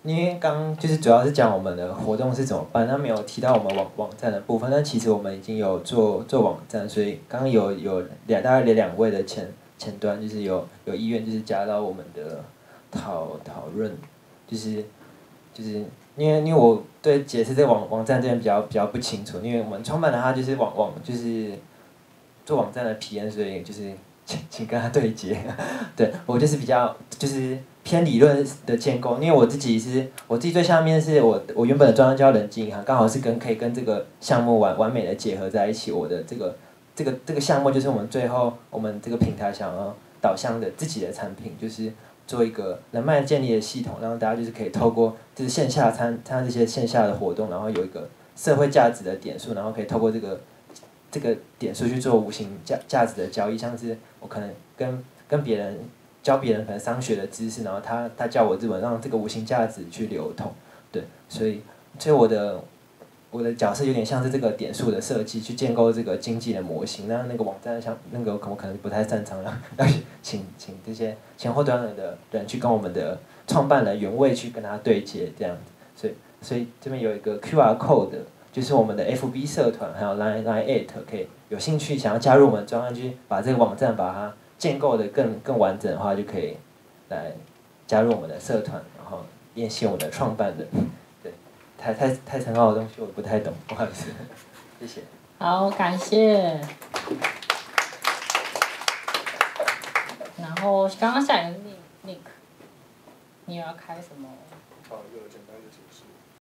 因为刚就是主要是讲我们的活动是怎么办，他没有提到我们网站的部分，但其实我们已经有做网站，所以刚刚有大概两位的前端就是有意愿就是加到我们的讨论，就是因为我对解释这个网站这边比较不清楚，因为我们创办人他就是就是做网站的 PM，所以就是请跟他对接。对我就是比较就是偏理论的建构，因为我自己最下面是我原本的专业叫人机银行，刚好是可以跟这个项目完美的结合在一起。我的这个项目就是我们最后我们这个平台想要导向的自己的产品，就是做一个人脉建立的系统，让大家就是可以透过就是线下参加这些线下的活动，然后有一个社会价值的点数，然后可以透过这个点数去做无形价值的交易，像是我可能跟别人教别人可能商学的知识，然后他教我日文，让这个无形价值去流通，对，所以我的角色有点像是这个点数的设计，去建构这个经济的模型。那个网站像我可能不太擅长了，要请这些前后端的人去跟我们的创办人原位去跟他对接这样子。所以这边有一个 QR code， 就是我们的 FB 社团还有 Line@ 可以有兴趣想要加入我们专案，去把这个网站把它建构的更完整的话，就可以来加入我们的社团，然后联系我们的创办人。对，太深奥的东西我不太懂，不好意思，谢谢。 好，感谢。然后刚刚下一个 Nick， 你有要开什么？ 一个简单的解释。